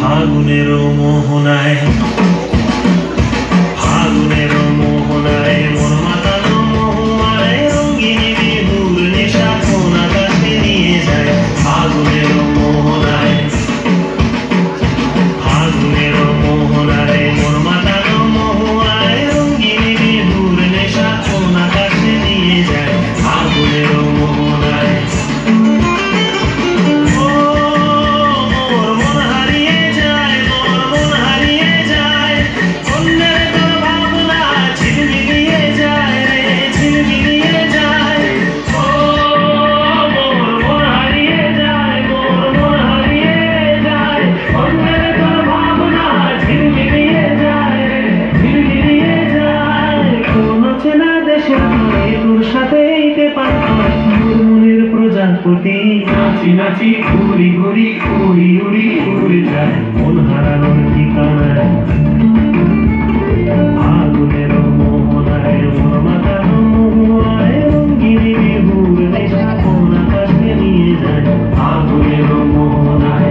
ফাগুনের মোহনায় ফাগুনের মোহনায় মন মাতানো মহুয়ায় রঙিন বিহুর নেশা কোন আকাশে নিয়ে যায়। ফাগুনের মোহনায় ফাগুনের মোহনায় মন মাতানো মহুয়ায় রঙিন বিহুর নেশা কোন আকাশে নিয়ে যায়। ফাগুনের মোহনায় প্রজাপতি নাচি নাচি ঘুরি ঘুরি উড়ি উড়ি উড়ে যায় মন হারানোর ঠিকানায়। ফাগুনের মোহনায় মন মাতানো মহুয়ায় রঙিন বিহুর নেশা কোন আকাশে নিয়ে যায়। ফাগুনের মোহনায়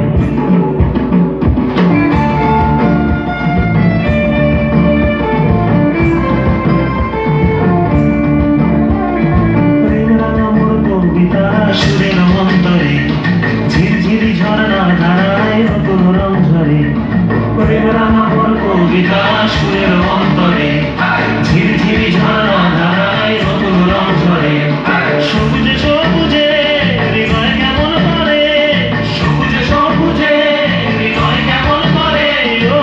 সুরের অন্তরে ঝিরঝিরি ঝরনা ধারায় নতুন রং ঝরে। প্রেমের আমার কবিতা সুরের অন্তরে ঝিরঝিরি ঝরনা ধারায় নতুন রং ঝরে। সবুজে সবুজে হৃদয় কেমন করে, সবুজে সবুজে হৃদয় কেমন করে। ও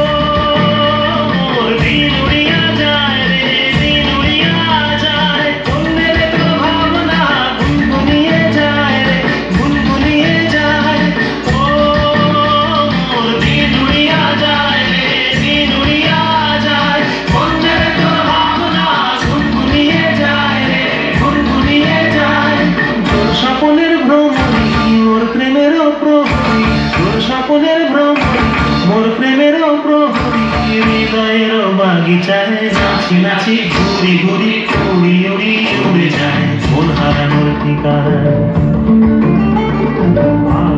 মোর দিন উড়িয়া যায় রে, দিন উড়িয়া যায়। অন্যের তোর ভাবনা গুনগুনিয়ে যায় রে, গুনগুনিয়ে যায়। ও মোর দিন উড়িয়া যায় রে, দিন উড়িয়া যায়। অন্যের তোর ভাবনা গুনগুনিয়ে যায় রে, গুনগুনিয়ে যায়। তোর স্বপনের ভ্রমণী মোর প্রেমের প্রহরী, তোর স্বপনের ভ্রমণী মোর প্রেমের প্রহরী। হৃদয়ের বাগিচায় নাচি নাচি ঘুরি ঘুরি উড়ি উড়ি উড়ে যায় মন হারানোর ঠিকানায়।